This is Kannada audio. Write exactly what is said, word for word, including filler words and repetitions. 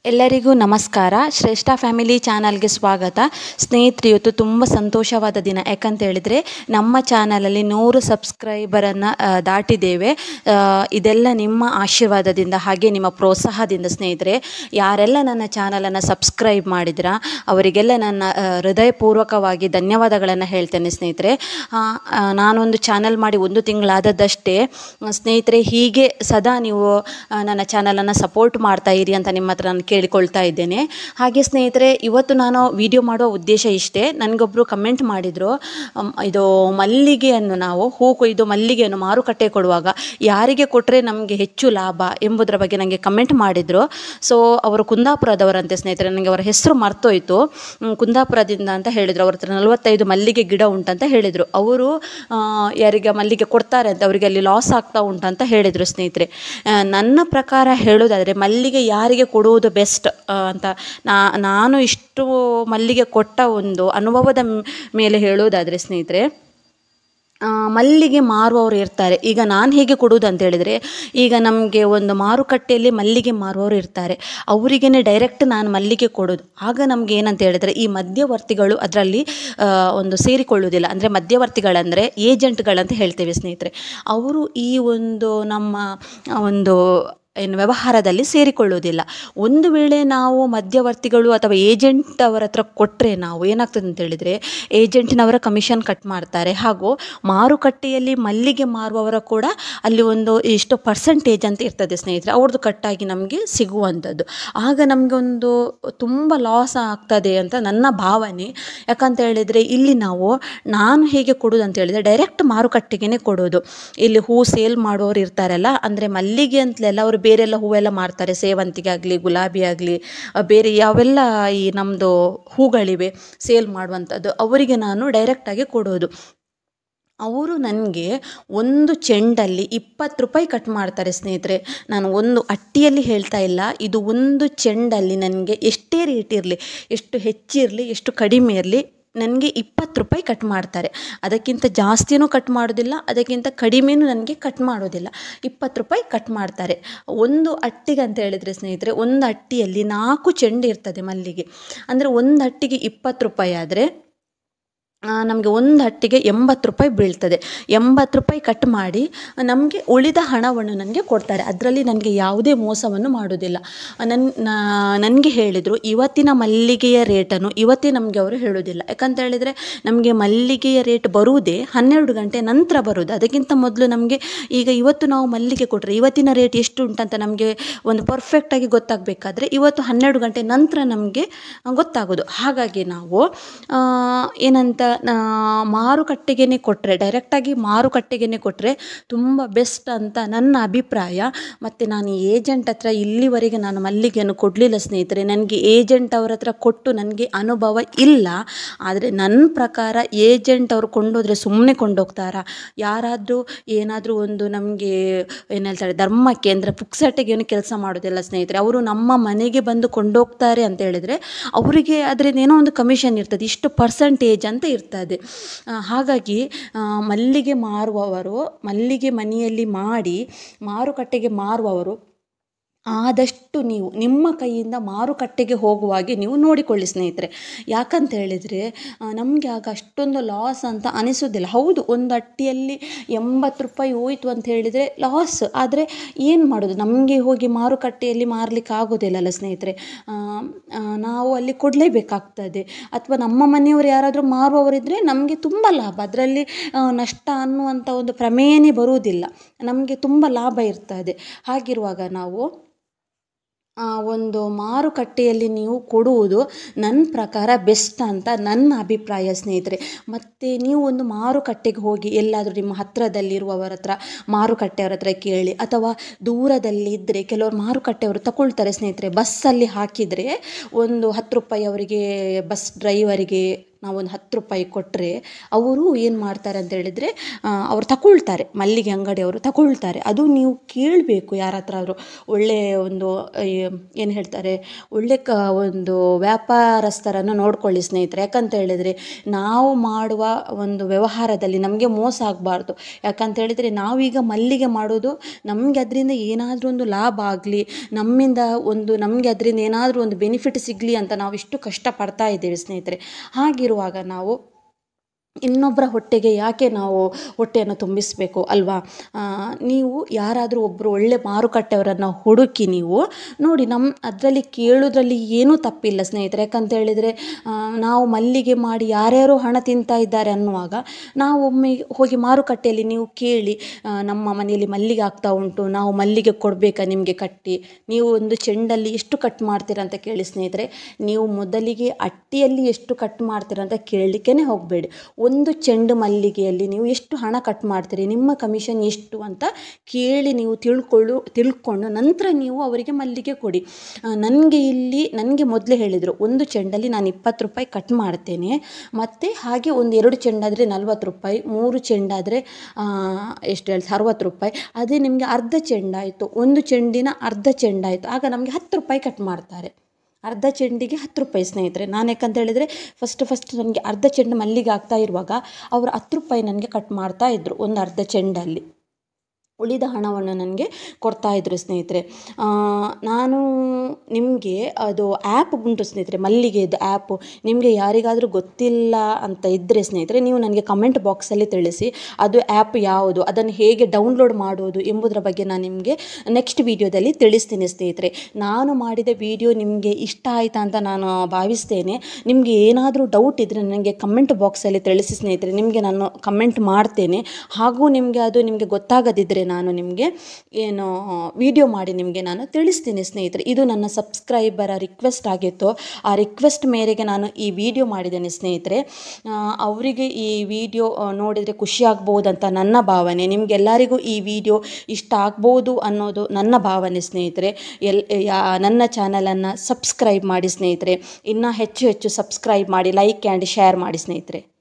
ಎಲ್ಲರಿಗೂ ನಮಸ್ಕಾರ. ಶ್ರೇಷ್ಠ ಫ್ಯಾಮಿಲಿ ಚಾನಲ್ಗೆ ಸ್ವಾಗತ. ಸ್ನೇಹಿತರೆ, ಇವತ್ತು ತುಂಬ ಸಂತೋಷವಾದ ದಿನ. ಯಾಕಂತ ಹೇಳಿದರೆ ನಮ್ಮ ಚಾನಲಲ್ಲಿ ನೂರು ಸಬ್ಸ್ಕ್ರೈಬರನ್ನು ದಾಟಿದ್ದೇವೆ. ಇದೆಲ್ಲ ನಿಮ್ಮ ಆಶೀರ್ವಾದದಿಂದ ಹಾಗೆ ನಿಮ್ಮ ಪ್ರೋತ್ಸಾಹದಿಂದ. ಸ್ನೇಹಿತರೆ, ಯಾರೆಲ್ಲ ನನ್ನ ಚಾನಲನ್ನು ಸಬ್ಸ್ಕ್ರೈಬ್ ಮಾಡಿದ್ರ ಅವರಿಗೆಲ್ಲ ನನ್ನ ಹೃದಯಪೂರ್ವಕವಾಗಿ ಧನ್ಯವಾದಗಳನ್ನು ಹೇಳ್ತೇನೆ. ಸ್ನೇಹಿತರೆ, ನಾನೊಂದು ಚಾನಲ್ ಮಾಡಿ ಒಂದು ತಿಂಗಳಾದದ್ದಷ್ಟೇ. ಸ್ನೇಹಿತರೆ, ಹೀಗೆ ಸದಾ ನೀವು ನನ್ನ ಚಾನಲನ್ನು ಸಪೋರ್ಟ್ ಮಾಡ್ತಾ ಇರಿ ಅಂತ ನಿಮ್ಮ ಹತ್ರ ನಾನು ಕೇಳಿಕೊಳ್ತಾ ಇದ್ದೇನೆ. ಹಾಗೆ ಸ್ನೇಹಿತರೆ, ಇವತ್ತು ನಾನು ವಿಡಿಯೋ ಮಾಡುವ ಉದ್ದೇಶ ಇಷ್ಟೇ. ನನಗೊಬ್ಬರು ಕಮೆಂಟ್ ಮಾಡಿದರು, ಇದು ಮಲ್ಲಿಗೆಯನ್ನು ನಾವು ಹೂ ಕೊಯ್ದು ಮಲ್ಲಿಗೆಯನ್ನು ಮಾರುಕಟ್ಟೆ ಕೊಡುವಾಗ ಯಾರಿಗೆ ಕೊಟ್ಟರೆ ನಮಗೆ ಹೆಚ್ಚು ಲಾಭ ಎಂಬುದರ ಬಗ್ಗೆ ನನಗೆ ಕಮೆಂಟ್ ಮಾಡಿದರು. ಸೊ ಅವರು ಕುಂದಾಪುರದವರಂತೆ. ಸ್ನೇಹಿತರೆ, ನನಗೆ ಅವರ ಹೆಸರು ಮರ್ತೋಯ್ತು. ಕುಂದಾಪುರದಿಂದ ಅಂತ ಹೇಳಿದರು. ಅವ್ರ ಹತ್ರ ನಲವತ್ತೈದು ಮಲ್ಲಿಗೆ ಗಿಡ ಉಂಟಂತ ಹೇಳಿದರು. ಅವರು ಯಾರಿಗೆ ಮಲ್ಲಿಗೆ ಕೊಡ್ತಾರೆ ಅಂತ ಅವರಿಗೆ ಅಲ್ಲಿ ಲಾಸ್ ಆಗ್ತಾ ಉಂಟಂತ ಹೇಳಿದರು. ಸ್ನೇಹಿತರೆ, ನನ್ನ ಪ್ರಕಾರ ಹೇಳೋದಾದರೆ ಮಲ್ಲಿಗೆ ಯಾರಿಗೆ ಕೊಡುವುದು ಬೆಸ್ಟ್ ಅಂತ ನಾ ನಾನು ಇಷ್ಟು ಮಲ್ಲಿಗೆ ಕೊಟ್ಟ ಒಂದು ಅನುಭವದ ಮೇಲೆ ಹೇಳೋದಾದರೆ ಸ್ನೇಹಿತರೆ, ಮಲ್ಲಿಗೆ ಮಾರುವವರು ಇರ್ತಾರೆ. ಈಗ ನಾನು ಹೇಗೆ ಕೊಡುವುದು ಅಂತ ಹೇಳಿದರೆ, ಈಗ ನಮಗೆ ಒಂದು ಮಾರುಕಟ್ಟೆಯಲ್ಲಿ ಮಲ್ಲಿಗೆ ಮಾರುವವರು ಇರ್ತಾರೆ. ಅವರಿಗೇ ಡೈರೆಕ್ಟ್ ನಾನು ಮಲ್ಲಿಗೆ ಕೊಡೋದು. ಆಗ ನಮಗೆ ಏನಂತ ಹೇಳಿದರೆ, ಈ ಮಧ್ಯವರ್ತಿಗಳು ಅದರಲ್ಲಿ ಒಂದು ಸೇರಿಕೊಳ್ಳುವುದಿಲ್ಲ. ಅಂದರೆ ಮಧ್ಯವರ್ತಿಗಳಂದರೆ ಏಜೆಂಟ್ಗಳಂತ ಹೇಳ್ತೇವೆ ಸ್ನೇಹಿತರೆ. ಅವರು ಈ ಒಂದು ನಮ್ಮ ಒಂದು ಏನು ವ್ಯವಹಾರದಲ್ಲಿ ಸೇರಿಕೊಳ್ಳುವುದಿಲ್ಲ. ಒಂದು ವೇಳೆ ನಾವು ಮಧ್ಯವರ್ತಿಗಳು ಅಥವಾ ಏಜೆಂಟ್ ಅವರ ಹತ್ರ ಕೊಟ್ಟರೆ ನಾವು ಏನಾಗ್ತದೆ ಅಂತ ಹೇಳಿದರೆ, ಏಜೆಂಟಿನವರ ಕಮಿಷನ್ ಕಟ್ ಮಾಡ್ತಾರೆ. ಹಾಗೂ ಮಾರುಕಟ್ಟೆಯಲ್ಲಿ ಮಲ್ಲಿಗೆ ಮಾರುವವರ ಕೂಡ ಅಲ್ಲಿ ಒಂದು ಇಷ್ಟು ಪರ್ಸೆಂಟೇಜ್ ಅಂತ ಇರ್ತದೆ ಸ್ನೇಹಿತರೆ, ಅವ್ರದ್ದು ಕಟ್ಟಾಗಿ ನಮಗೆ ಸಿಗುವಂಥದ್ದು. ಆಗ ನಮಗೆ ಒಂದು ತುಂಬ ಲಾಸ್ ಆಗ್ತದೆ ಅಂತ ನನ್ನ ಭಾವನೆ. ಯಾಕಂತ ಹೇಳಿದರೆ, ಇಲ್ಲಿ ನಾವು ನಾನು ಹೇಗೆ ಕೊಡೋದು ಅಂತ ಹೇಳಿದರೆ, ಡೈರೆಕ್ಟ್ ಮಾರುಕಟ್ಟೆಗೆ ಕೊಡೋದು. ಇಲ್ಲಿ ಹೂ ಸೇಲ್ ಮಾಡುವವರು ಇರ್ತಾರಲ್ಲ, ಅಂದರೆ ಮಲ್ಲಿಗೆ ಅಂತಲೆಲ್ಲ ಅವರು ಬೇರೆಲ್ಲ ಹೂವೆಲ್ಲ ಮಾರ್ತಾರೆ. ಸೇವಂತಿಗೆ ಆಗಲಿ, ಗುಲಾಬಿ ಆಗಲಿ, ಬೇರೆ ಯಾವೆಲ್ಲ ಈ ನಮ್ಮದು ಹೂಗಳಿವೆ ಸೇಲ್ ಮಾಡುವಂಥದ್ದು, ಅವರಿಗೆ ನಾನು ಡೈರೆಕ್ಟಾಗಿ ಕೊಡೋದು. ಅವರು ನನಗೆ ಒಂದು ಚೆಂಡಲ್ಲಿ ಇಪ್ಪತ್ತು ರೂಪಾಯಿ ಕಟ್ ಮಾಡ್ತಾರೆ ಸ್ನೇಹಿತರೆ. ನಾನು ಒಂದು ಅಟ್ಟಿಯಲ್ಲಿ ಹೇಳ್ತಾ ಇಲ್ಲ, ಇದು ಒಂದು ಚೆಂಡಲ್ಲಿ ನನಗೆ ಎಷ್ಟೇ ರೇಟ್ ಇರಲಿ, ಎಷ್ಟು ಹೆಚ್ಚಿರಲಿ, ಎಷ್ಟು ಕಡಿಮೆ ಇರಲಿ, ನನಗೆ ಇಪ್ಪತ್ತು ರೂಪಾಯಿ ಕಟ್ ಮಾಡ್ತಾರೆ. ಅದಕ್ಕಿಂತ ಜಾಸ್ತಿನೂ ಕಟ್ ಮಾಡೋದಿಲ್ಲ, ಅದಕ್ಕಿಂತ ಕಡಿಮೆನೂ ನನಗೆ ಕಟ್ ಮಾಡೋದಿಲ್ಲ. ಇಪ್ಪತ್ತು ರೂಪಾಯಿ ಕಟ್ ಮಾಡ್ತಾರೆ ಒಂದು ಅಟ್ಟಿಗೆ ಅಂತ ಹೇಳಿದರೆ ಸ್ನೇಹಿತರೆ. ಒಂದು ಅಟ್ಟಿಯಲ್ಲಿ ನಾಲ್ಕು ಚೆಂಡು ಇರ್ತದೆ ಮಲ್ಲಿಗೆ. ಅಂದರೆ ಒಂದು ಅಟ್ಟಿಗೆ ಇಪ್ಪತ್ತು ರೂಪಾಯಿ ಆದರೆ ನಮಗೆ ಒಂದು ಹಟ್ಟಿಗೆ ಎಂಬತ್ತು ರೂಪಾಯಿ ಬೀಳ್ತದೆ. ಎಂಬತ್ತು ರೂಪಾಯಿ ಕಟ್ ಮಾಡಿ ನಮಗೆ ಉಳಿದ ಹಣವನ್ನು ನನಗೆ ಕೊಡ್ತಾರೆ. ಅದರಲ್ಲಿ ನನಗೆ ಯಾವುದೇ ಮೋಸವನ್ನು ಮಾಡೋದಿಲ್ಲ. ನನ್ನ ನನಗೆ ಹೇಳಿದರು, ಇವತ್ತಿನ ಮಲ್ಲಿಗೆಯ ರೇಟನ್ನು ಇವತ್ತೇ ನಮಗೆ ಅವರು ಹೇಳೋದಿಲ್ಲ. ಯಾಕಂತ ಹೇಳಿದರೆ, ನಮಗೆ ಮಲ್ಲಿಗೆಯ ರೇಟ್ ಬರುವುದೇ ಹನ್ನೆರಡು ಗಂಟೆ ನಂತರ ಬರುವುದು. ಅದಕ್ಕಿಂತ ಮೊದಲು ನಮಗೆ ಈಗ ಇವತ್ತು ನಾವು ಮಲ್ಲಿಗೆ ಕೊಟ್ಟರೆ ಇವತ್ತಿನ ರೇಟ್ ಎಷ್ಟು ಉಂಟಂತ ನಮಗೆ ಒಂದು ಪರ್ಫೆಕ್ಟಾಗಿ ಗೊತ್ತಾಗಬೇಕಾದ್ರೆ ಇವತ್ತು ಹನ್ನೆರಡು ಗಂಟೆ ನಂತರ ನಮಗೆ ಗೊತ್ತಾಗೋದು. ಹಾಗಾಗಿ ನಾವು ಏನಂತ ಮಾರುಕಟ್ಟೆಗೆ ಕೊಟ್ಟರೆ, ಡೈರೆಕ್ಟಾಗಿ ಮಾರುಕಟ್ಟೆಗೆ ಕೊಟ್ಟರೆ ತುಂಬ ಬೆಸ್ಟ್ ಅಂತ ನನ್ನ ಅಭಿಪ್ರಾಯ. ಮತ್ತು ನಾನು ಏಜೆಂಟ್ ಹತ್ರ ಇಲ್ಲಿವರೆಗೆ ನಾನು ಮಲ್ಲಿಗೆಯನ್ನು ಕೊಡಲಿಲ್ಲ ಸ್ನೇಹಿತರೆ. ನನಗೆ ಏಜೆಂಟ್ ಅವ್ರ ಹತ್ರ ಕೊಟ್ಟು ನನಗೆ ಅನುಭವ ಇಲ್ಲ. ಆದರೆ ನನ್ನ ಪ್ರಕಾರ ಏಜೆಂಟ್ ಅವರು ಕೊಂಡೋದ್ರೆ ಸುಮ್ಮನೆ ಕೊಂಡೋಗ್ತಾರಾ? ಯಾರಾದರೂ ಏನಾದರೂ ಒಂದು ನಮಗೆ ಏನು ಹೇಳ್ತಾರೆ, ಧರ್ಮಕ್ಕೆ ಅಂದರೆ ಪುಕ್ಸಟ್ಟೆಗೆ ಏನು ಕೆಲಸ ಮಾಡೋದಿಲ್ಲ ಸ್ನೇಹಿತರೆ. ಅವರು ನಮ್ಮ ಮನೆಗೆ ಬಂದು ಕೊಂಡೋಗ್ತಾರೆ ಅಂತ ಹೇಳಿದರೆ ಅವರಿಗೆ ಅದರಿಂದ ಏನೋ ಒಂದು ಕಮಿಷನ್ ಇರ್ತದೆ, ಇಷ್ಟು ಪರ್ಸೆಂಟೇಜ್ ಅಂತ ಇರ್ತದೆ. ಹಾಗಾಗಿ ಮಲ್ಲಿಗೆ ಮಾರುವವರು, ಮಲ್ಲಿಗೆ ಮನೆಯಲ್ಲಿ ಮಾಡಿ ಮಾರುಕಟ್ಟೆಗೆ ಮಾರುವವರು ಆದಷ್ಟು ನೀವು ನಿಮ್ಮ ಕೈಯಿಂದ ಮಾರುಕಟ್ಟೆಗೆ ಹೋಗುವಾಗೆ ನೀವು ನೋಡಿಕೊಳ್ಳಿ ಸ್ನೇಹಿತರೆ. ಯಾಕಂತ ಹೇಳಿದರೆ, ನಮಗೆ ಆಗ ಅಷ್ಟೊಂದು ಲಾಸ್ ಅಂತ ಅನಿಸೋದಿಲ್ಲ. ಹೌದು, ಒಂದು ಅಟ್ಟಿಯಲ್ಲಿ ಎಂಬತ್ತು ರೂಪಾಯಿ ಹೋಯಿತು ಅಂತ ಹೇಳಿದರೆ ಲಾಸ್. ಆದರೆ ಏನು ಮಾಡೋದು, ನಮಗೆ ಹೋಗಿ ಮಾರುಕಟ್ಟೆಯಲ್ಲಿ ಮಾರಲಿಕ್ಕೆ ಆಗೋದಿಲ್ಲಲ್ಲ ಸ್ನೇಹಿತರೆ. ನಾವು ಅಲ್ಲಿ ಕೊಡಲೇಬೇಕಾಗ್ತದೆ. ಅಥವಾ ನಮ್ಮ ಮನೆಯವರು ಯಾರಾದರೂ ಮಾರುವವರಿದ್ದರೆ ನಮಗೆ ತುಂಬ ಲಾಭ. ಅದರಲ್ಲಿ ನಷ್ಟ ಅನ್ನುವಂಥ ಒಂದು ಪ್ರಮೇಯನೇ ಬರುವುದಿಲ್ಲ, ನಮಗೆ ತುಂಬ ಲಾಭ ಇರ್ತದೆ. ಹಾಗಿರುವಾಗ ನಾವು ಒಂದು ಮಾರುಕಟ್ಟೆಯಲ್ಲಿ ನೀವು ಕೊಡುವುದು ನನ್ನ ಪ್ರಕಾರ ಬೆಸ್ಟ್ ಅಂತ ನನ್ನ ಅಭಿಪ್ರಾಯ ಸ್ನೇಹಿತರೆ. ಮತ್ತು ನೀವು ಒಂದು ಮಾರುಕಟ್ಟೆಗೆ ಹೋಗಿ ಎಲ್ಲಾದರೂ ನಿಮ್ಮ ಹತ್ತಿರದಲ್ಲಿರುವವರ ಹತ್ರ, ಮಾರುಕಟ್ಟೆಯವರ ಹತ್ರ ಕೇಳಿ. ಅಥವಾ ದೂರದಲ್ಲಿ ಇದ್ದರೆ ಕೆಲವರು ಮಾರುಕಟ್ಟೆಯವರು ತಗೊಳ್ತಾರೆ ಸ್ನೇಹಿತರೆ. ಬಸ್ಸಲ್ಲಿ ಹಾಕಿದರೆ ಒಂದು ಹತ್ತು ರೂಪಾಯಿ ಅವರಿಗೆ ಬಸ್ ಡ್ರೈವರಿಗೆ ನಾವೊಂದು ಹತ್ತು ರೂಪಾಯಿ ಕೊಟ್ಟರೆ ಅವರು ಏನು ಮಾಡ್ತಾರೆ ಅಂತ ಹೇಳಿದರೆ ಅವ್ರು ತಗೊಳ್ತಾರೆ, ಮಲ್ಲಿಗೆ ಅಂಗಡಿಯವರು ತಗೊಳ್ತಾರೆ. ಅದು ನೀವು ಕೇಳಬೇಕು ಯಾರ ಹತ್ರ ಆದರೂ. ಒಳ್ಳೆಯ ಒಂದು ಏನು ಹೇಳ್ತಾರೆ, ಒಳ್ಳೆ ಕ ಒಂದು ವ್ಯಾಪಾರಸ್ಥರನ್ನು ನೋಡ್ಕೊಳ್ಳಿ ಸ್ನೇಹಿತರೆ. ಯಾಕಂತ ಹೇಳಿದರೆ ನಾವು ಮಾಡುವ ಒಂದು ವ್ಯವಹಾರದಲ್ಲಿ ನಮಗೆ ಮೋಸ ಆಗಬಾರ್ದು. ಯಾಕಂತ ಹೇಳಿದರೆ ನಾವೀಗ ಮಲ್ಲಿಗೆ ಮಾಡೋದು, ನಮಗೆ ಅದರಿಂದ ಏನಾದರೂ ಒಂದು ಲಾಭ ಆಗಲಿ, ನಮ್ಮಿಂದ ಒಂದು ನಮಗೆ ಅದರಿಂದ ಏನಾದರೂ ಒಂದು ಬೆನಿಫಿಟ್ ಸಿಗಲಿ ಅಂತ ನಾವು ಇಷ್ಟು ಕಷ್ಟಪಡ್ತಾ ಇದ್ದೇವೆ ಸ್ನೇಹಿತರೆ. ಹಾಗಿರುವಾಗ ನಾವು ಇನ್ನೊಬ್ಬರ ಹೊಟ್ಟೆಗೆ ಯಾಕೆ ನಾವು ಹೊಟ್ಟೆಯನ್ನು ತುಂಬಿಸಬೇಕು ಅಲ್ವಾ? ನೀವು ಯಾರಾದರೂ ಒಬ್ಬರು ಒಳ್ಳೆ ಮಾರುಕಟ್ಟೆಯವರನ್ನು ಹುಡುಕಿ ನೀವು ನೋಡಿ. ನಮ್ಮ ಅದರಲ್ಲಿ ಕೇಳೋದ್ರಲ್ಲಿ ಏನೂ ತಪ್ಪಿಲ್ಲ ಸ್ನೇಹಿತರೆ. ಯಾಕಂತ ಹೇಳಿದರೆ ನಾವು ಮಲ್ಲಿಗೆ ಮಾಡಿ ಯಾರ್ಯಾರೋ ಹಣ ತಿಂತಾ ಇದ್ದಾರೆ ಅನ್ನುವಾಗ ನಾವು ಒಮ್ಮೆ ಹೋಗಿ ಮಾರುಕಟ್ಟೆಯಲ್ಲಿ ನೀವು ಕೇಳಿ, ನಮ್ಮ ಮನೆಯಲ್ಲಿ ಮಲ್ಲಿಗೆ ಆಗ್ತಾ ಉಂಟು, ನಾವು ಮಲ್ಲಿಗೆ ಕೊಡಬೇಕಾ ನಿಮಗೆ ಕಟ್ಟಿ, ನೀವು ಒಂದು ಚೆಂಡಲ್ಲಿ ಎಷ್ಟು ಕಟ್ ಮಾಡ್ತೀರಾ ಅಂತ ಕೇಳಿ ಸ್ನೇಹಿತರೆ. ನೀವು ಮೊದಲಿಗೆ ಅಟ್ಟಿಯಲ್ಲಿ ಎಷ್ಟು ಕಟ್ ಮಾಡ್ತೀರಾ ಅಂತ ಕೇಳಲಿಕ್ಕೇ ಹೋಗಬೇಡಿ. ಒಂದು ಚೆಂಡು ಮಲ್ಲಿಗೆಯಲ್ಲಿ ನೀವು ಎಷ್ಟು ಹಣ ಕಟ್ ಮಾಡ್ತೀರಿ, ನಿಮ್ಮ ಕಮಿಷನ್ ಎಷ್ಟು ಅಂತ ಕೇಳಿ ನೀವು ತಿಳ್ಕೊಳ್ಳು ತಿಳ್ಕೊಂಡು ನಂತರ ನೀವು ಅವರಿಗೆ ಮಲ್ಲಿಗೆ ಕೊಡಿ. ನನಗೆ ಇಲ್ಲಿ ನನಗೆ ಮೊದಲೇ ಹೇಳಿದರು, ಒಂದು ಚೆಂಡಲ್ಲಿ ನಾನು ಇಪ್ಪತ್ತು ರೂಪಾಯಿ ಕಟ್ ಮಾಡ್ತೇನೆ, ಮತ್ತು ಹಾಗೆ ಒಂದು ಎರಡು ಚೆಂಡಾದರೆ ನಲ್ವತ್ತು ರೂಪಾಯಿ, ಮೂರು ಚೆಂಡಾದರೆ ಎಷ್ಟು ಹೇಳಿ ಅರವತ್ತು ರೂಪಾಯಿ. ಅದೇ ನಿಮಗೆ ಅರ್ಧ ಚೆಂಡಾಯಿತು, ಒಂದು ಚೆಂಡಿನ ಅರ್ಧ ಚೆಂಡಾಯಿತು, ಆಗ ನಮಗೆ ಹತ್ತು ರೂಪಾಯಿ ಕಟ್ ಮಾಡ್ತಾರೆ. ಅರ್ಧ ಚೆಂಡಿಗೆ ಹತ್ತು ರೂಪಾಯಿ ಸ್ನೇಹಿತರೆ. ನಾನು ಯಾಕಂತ ಹೇಳಿದರೆ ಫಸ್ಟ್ ಫಸ್ಟ್ ನನಗೆ ಅರ್ಧ ಚೆಂಡು ಮಲ್ಲಿಗೆ ಆಗ್ತಾ ಇರುವಾಗ ಅವರು ಹತ್ತು ರೂಪಾಯಿ ನನಗೆ ಕಟ್ ಮಾಡ್ತಾಯಿದ್ರು ಒಂದು ಅರ್ಧ ಚೆಂಡಲ್ಲಿ. ಉಳಿದ ಹಣವನ್ನು ನನಗೆ ಕೊಡ್ತಾಯಿದ್ರು ಸ್ನೇಹಿತರೆ. ನಾನು ನಿಮಗೆ ಅದು ಆ್ಯಪ್ ಉಂಟು ಸ್ನೇಹಿತರೆ, ಮಲ್ಲಿಗೆದು ಆ್ಯಪು. ನಿಮಗೆ ಯಾರಿಗಾದರೂ ಗೊತ್ತಿಲ್ಲ ಅಂತ ಇದ್ದರೆ ಸ್ನೇಹಿತರೆ, ನೀವು ನನಗೆ ಕಮೆಂಟ್ ಬಾಕ್ಸಲ್ಲಿ ತಿಳಿಸಿ ಅದು ಆ್ಯಪ್ ಯಾವುದು, ಅದನ್ನು ಹೇಗೆ ಡೌನ್ಲೋಡ್ ಮಾಡೋದು ಎಂಬುದರ ಬಗ್ಗೆ ನಾನು ನಿಮಗೆ ನೆಕ್ಸ್ಟ್ ವೀಡಿಯೋದಲ್ಲಿ ತಿಳಿಸ್ತೀನಿ ಸ್ನೇಹಿತರೆ. ನಾನು ಮಾಡಿದ ವಿಡಿಯೋ ನಿಮಗೆ ಇಷ್ಟ ಆಯಿತಾ ಅಂತ ನಾನು ಭಾವಿಸ್ತೇನೆ. ನಿಮಗೆ ಏನಾದರೂ ಡೌಟ್ ಇದ್ದರೆ ನನಗೆ ಕಮೆಂಟ್ ಬಾಕ್ಸಲ್ಲಿ ತಿಳಿಸಿ ಸ್ನೇಹಿತರೆ. ನಿಮಗೆ ನಾನು ಕಮೆಂಟ್ ಮಾಡ್ತೇನೆ. ಹಾಗೂ ನಿಮಗೆ ಅದು ನಿಮಗೆ ಗೊತ್ತಾಗದಿದ್ದರೆ ನಾನು ನಿಮಗೆ ಏನು ವಿಡಿಯೋ ಮಾಡಿ ನಿಮಗೆ ನಾನು ತಿಳಿಸ್ತೀನಿ ಸ್ನೇಹಿತರೆ. ಇದು ನನ್ನ ಸಬ್ಸ್ಕ್ರೈಬರ ರಿಕ್ವೆಸ್ಟ್ ಆಗಿತ್ತು. ಆ ರಿಕ್ವೆಸ್ಟ್ ಮೇರೆಗೆ ನಾನು ಈ ವಿಡಿಯೋ ಮಾಡಿದ್ದೇನೆ ಸ್ನೇಹಿತರೆ. ಅವರಿಗೆ ಈ ವಿಡಿಯೋ ನೋಡಿದರೆ ಖುಷಿ ಆಗ್ಬೋದಂತ ನನ್ನ ಭಾವನೆ. ನಿಮಗೆಲ್ಲರಿಗೂ ಈ ವಿಡಿಯೋ ಇಷ್ಟ ಆಗ್ಬೋದು ಅನ್ನೋದು ನನ್ನ ಭಾವನೆ ಸ್ನೇಹಿತರೆ. ಎಲ್ ನನ್ನ ಚಾನಲನ್ನು ಸಬ್ಸ್ಕ್ರೈಬ್ ಮಾಡಿ ಸ್ನೇಹಿತರೆ. ಇನ್ನೂ ಹೆಚ್ಚು ಹೆಚ್ಚು ಸಬ್ಸ್ಕ್ರೈಬ್ ಮಾಡಿ, ಲೈಕ್ ಆ್ಯಂಡ್ ಶೇರ್ ಮಾಡಿ ಸ್ನೇಹಿತರೆ.